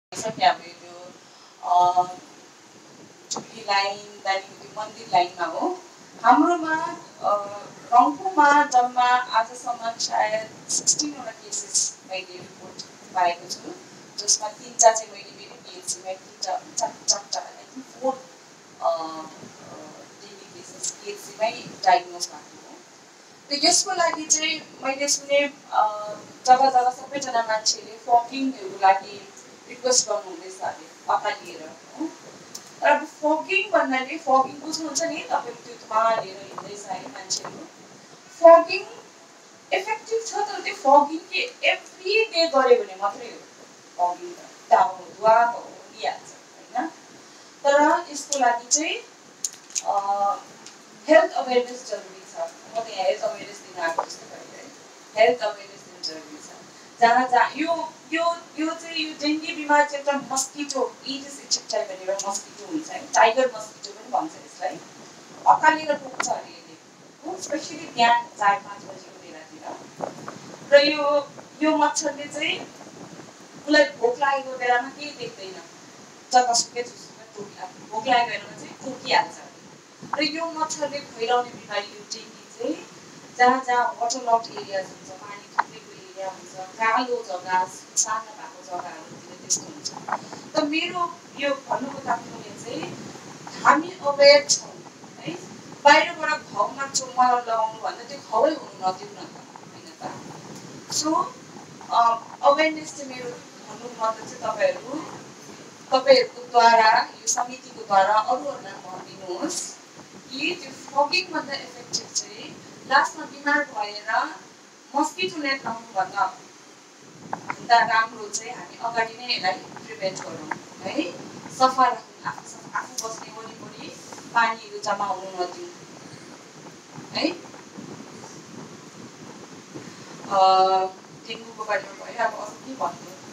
क्या भयो त्यो झुली लाइन त्यहाँदेखि त्यो मन्दिर लाइनमा हो हाम्रोमा रम्फूमा जम्मा आजसम्म सायद 16 वटा केसेस मैले रिपोर्ट पाएको छु जसमा 3टा चाहिँ मैले मेरो पिएचसीमा 3टा फोर डेली केसेस पिएचसीमै डायग्नोज भएको हो त यसको लागि चाहिँ मैले सुने जग्गा जग्गा सबैजना मान्छेले फगिङहरूको लागि रिक्वेस्ट गर्नुहुँदैछ अरे अकालिएर हो तर फगिङ भन्नाले फगिङ बुझ्नुहुन्छ नि तपाईँको त्यो धुवा लिएर हिँड्दैछ है मान्छेहरू फगिङ इफेक्टिभ छ तर त्यो फगिङ के एभ्री डे गऱ्यो भने मात्रै हो फगिङ त धुवा त हुइहाल्छ होइन तर यसको लागि चाहिँ हेल्थ अवेरनेस जरुरी छ म त यहाँ हेल्थ अवेरनेस दिन आएको जस्तो भयो है हेल्थ अवेरनेस दिन जरुरी छ जहाँ जहाँ यो चाहिँ यो डेङ्गी बिमार चाहिँ एउटा मस्किटो इडिस इजिप्टाई भनेर मस्किटो हुन्छ है टाइगर मस्किटो पनि भन्छ यसलाई अकालेर पुग्छ अरे यसले स्पेसली बिहान 4-5 बजीको बेलातिर र यो मच्छरले चाहिँ उसलाई भोक लागेको बेलामा केही देख्दैन जतासुकै भोक लागेको बेलामा चाहिँ टोकिहाल्छ र यो मच्छरले फैलाउने बिमारी यो डेङ्गी चाहिँ जहाँ जहाँ वाटरलक्ड एरियाज हुन्छ पानी थुप्रेको एरिया हुन्छ कालो जग्गा सानो भएको जग्गाहरूतिर त्यस्तो हुन्छ त मेरो यो भन्नुको तात्पर्य चाहिँ हामी अवेर छौँ है बाहिरबाट घाउमा चुम्मा लगाउनु भन्दा त्यो घाउै हुनु नदिउँ न त होइन त सो अवेरनेस चाहिँ मेरो भन्नुको मतलब चाहिँ तपाईँहरूको द्वारा यो समितिको द्वारा अरूहरूलाई भनिदिनुहोस् कि त्यो फगिङभन्दा इफेक्टिभ चाहिँ लास्टमा बिमार भएर मस्किटो नेट लाउनुभन्दा भन्दा राम्रो चाहिँ हामी अगाडि नै यसलाई प्रिभेन्ट गरौँ है सफा राखौँ आफू बस्ने वरिपरि पानीहरू जम्मा हुनु नदिउँ है डेङ्गुको बारेमा भयो अब अरू के भन्नु